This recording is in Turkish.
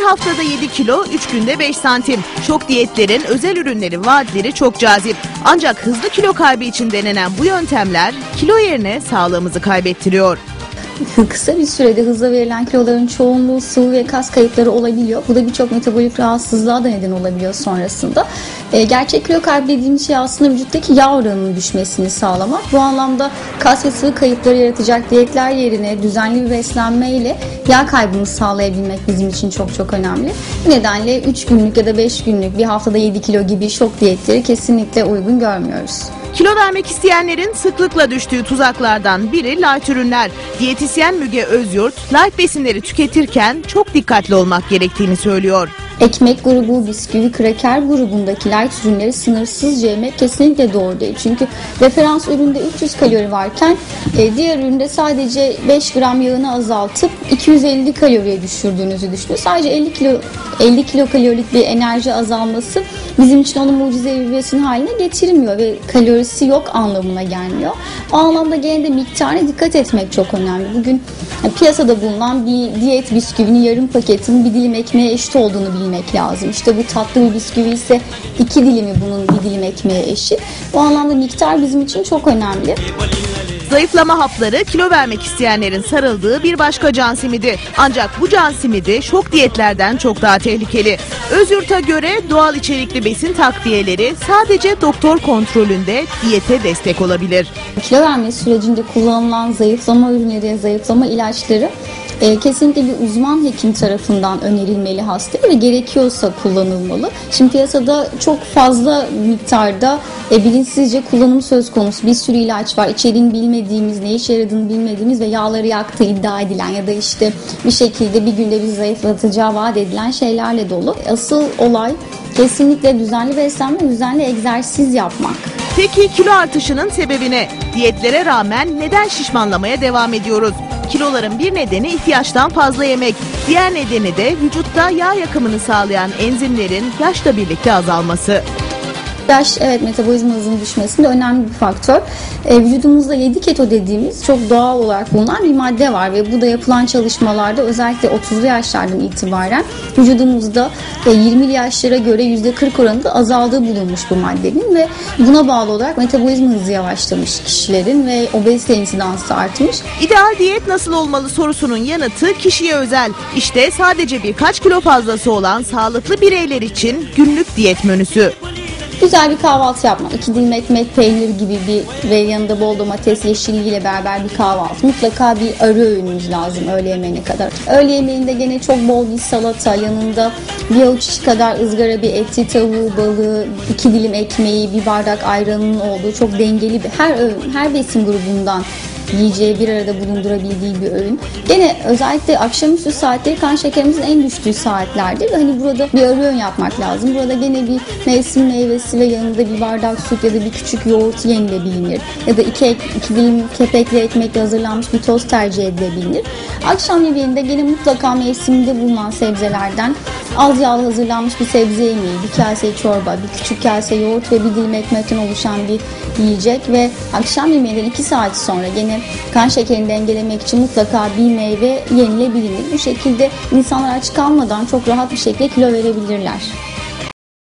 haftada 7 kilo, 3 günde 5 santim. Şok diyetlerin özel ürünleri vaatleri çok cazip. Ancak hızlı kilo kaybı için denenen bu yöntemler kilo yerine sağlığımızı kaybettiriyor. Kısa bir sürede hızla verilen kiloların çoğunluğu sıvı ve kas kayıpları olabiliyor. Bu da birçok metabolik rahatsızlığa da neden olabiliyor sonrasında. Gerçek kilo kaybı dediğimiz şey aslında vücuttaki yağ oranının düşmesini sağlamak. Bu anlamda kas ve sıvı kayıpları yaratacak diyetler yerine düzenli bir beslenmeyle yağ kaybını sağlayabilmek bizim için çok çok önemli. Bu nedenle 3 günlük ya da 5 günlük bir haftada 7 kilo gibi şok diyetleri kesinlikle uygun görmüyoruz. Kilo vermek isteyenlerin sıklıkla düştüğü tuzaklardan biri light ürünler. Diyetisyen Müge Özyurt, light besinleri tüketirken çok dikkatli olmak gerektiğini söylüyor. Ekmek grubu, bisküvi, kraker grubundaki light ürünleri sınırsızca yemek kesinlikle doğru değil. Çünkü referans üründe 300 kalori varken diğer üründe sadece 5 gram yağını azaltıp 250 kaloriye düşürdüğünüzü düşünün. Sadece 50 kilokalorilik bir enerji azalması bizim için onu mucizevi bir besin haline getirmiyor ve kalorisi yok anlamına gelmiyor. O anlamda gene de miktarına dikkat etmek çok önemli. Bugün piyasada bulunan bir diyet bisküvinin yarım paketin bir dilim ekmeğe eşit olduğunu bilmek lazım. İşte bu tatlı bir bisküvi ise 2 dilimi bunun bir dilim ekmeğe eşit. Bu anlamda miktar bizim için çok önemli. Zayıflama hapları kilo vermek isteyenlerin sarıldığı bir başka can simidi. Ancak bu can simidi şok diyetlerden çok daha tehlikeli. Özyurt'a göre doğal içerikli besin takviyeleri sadece doktor kontrolünde diyete destek olabilir. Kilo verme sürecinde kullanılan zayıflama ürünleri, zayıflama ilaçları kesinlikle bir uzman hekim tarafından önerilmeli hastaya ve gerekiyorsa kullanılmalı. Şimdi piyasada çok fazla miktarda bilinçsizce kullanım söz konusu bir sürü ilaç var. İçeriğini bilmediğimiz, ne işe yaradığını bilmediğimiz ve yağları yaktığı iddia edilen ya da işte bir şekilde bir günde bir zayıflatacağı vaat edilen şeylerle dolu. Asıl olay kesinlikle düzenli beslenme, düzenli egzersiz yapmak. Peki kilo artışının sebebi ne? Diyetlere rağmen neden şişmanlamaya devam ediyoruz? Kiloların bir nedeni ihtiyaçtan fazla yemek. Diğer nedeni de vücutta yağ yakımını sağlayan enzimlerin yaşla birlikte azalması. Yaş, evet, metabolizma hızının düşmesinde önemli bir faktör. Vücudumuzda 7 keto dediğimiz çok doğal olarak bulunan bir madde var ve bu da yapılan çalışmalarda özellikle 30'lu yaşlardan itibaren vücudumuzda 20'li yaşlara göre %40 oranında azaldığı bulunmuş bu maddenin ve buna bağlı olarak metabolizma hızı yavaşlamış kişilerin ve obezite insidansı artmış. İdeal diyet nasıl olmalı sorusunun yanıtı kişiye özel. İşte sadece birkaç kilo fazlası olan sağlıklı bireyler için günlük diyet menüsü. Güzel bir kahvaltı yapmak. 2 dilim ekmek, peynir gibi bir ve yanında bol domates, yeşilliğiyle beraber bir kahvaltı. Mutlaka bir ara öğünümüz lazım öğle yemeğine kadar. Öğle yemeğinde gene çok bol bir salata, yanında bir avuç içi kadar ızgara bir eti, tavuğu, balığı, 2 dilim ekmeği, bir bardak ayranının olduğu çok dengeli bir her öğün, her besin grubundan yiyeceği bir arada bulundurabildiği bir öğün. Gene özellikle akşamüstü saatleri kan şekerimizin en düştüğü saatlerdir. Hani burada bir ara öğün yapmak lazım. Burada gene bir mevsim meyvesi ve yanında bir bardak süt ya da bir küçük yoğurt yenilebilir. Ya da 2 dilim kepekli ekmekle hazırlanmış bir tost tercih edilebilir. Akşam yemeğinde gene mutlaka mevsiminde bulunan sebzelerden az yağlı hazırlanmış bir sebze yemeği, bir kase çorba, bir küçük kase yoğurt ve bir dilim ekmekten oluşan bir yiyecek ve akşam yemeğinden 2 saat sonra gene kan şekerini dengelemek için mutlaka bir meyve yenilebilir. Bu şekilde insanlar aç kalmadan çok rahat bir şekilde kilo verebilirler.